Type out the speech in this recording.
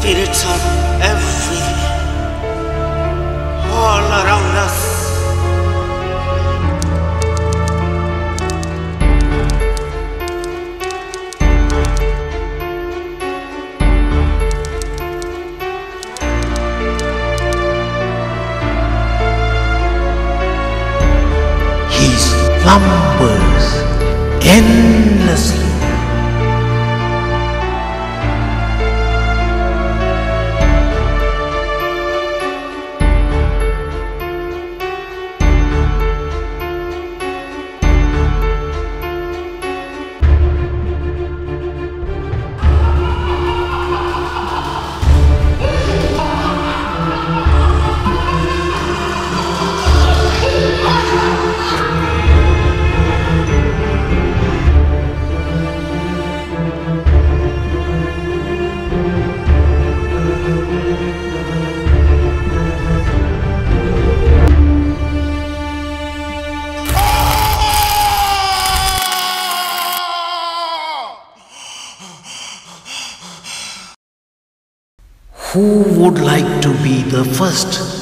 Spirits are everywhere, all around us. He slumbers endlessly. Who would like to be the first?